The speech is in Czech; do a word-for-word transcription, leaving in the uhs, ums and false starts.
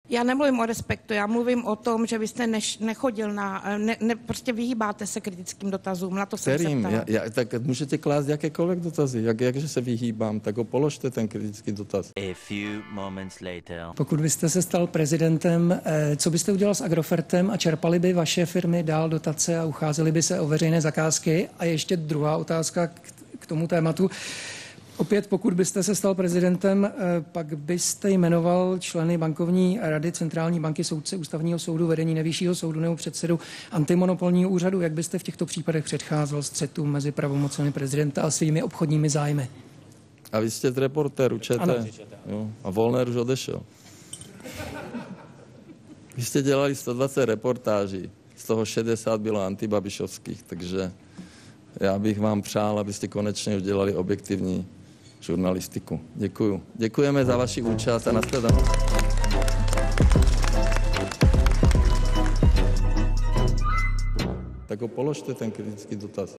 Já nemluvím o respektu, já mluvím o tom, že vy jste neš, nechodil na, ne, ne, prostě vyhýbáte se kritickým dotazům, na to jsem se Kterým? ptala. Já, já, tak můžete klást jakékoliv dotazy, jak, jakže se vyhýbám, tak ho položte ten kritický dotaz. A few moments later. Pokud byste se stal prezidentem, co byste udělal s Agrofertem a čerpali by vaše firmy dál dotace a ucházely by se o veřejné zakázky? A ještě druhá otázka k, k tomu tématu. Opět, pokud byste se stal prezidentem, pak byste jmenoval členy bankovní rady Centrální banky, soudce Ústavního soudu, vedení Nejvyššího soudu nebo předsedu antimonopolního úřadu. Jak byste v těchto případech předcházel střetům mezi pravomocemi prezidenta a svými obchodními zájmy? A vy jste reportér, učete? Jo. A Volner už odešel. Vy jste dělali sto dvacet reportáží, z toho šedesát bylo antibabišovských, takže já bych vám přál, abyste konečně už dělali objektivní žurnalistiku. Děkuju. Děkujeme za vaši účast a nashledanou. Tak ho položte ten kritický dotaz.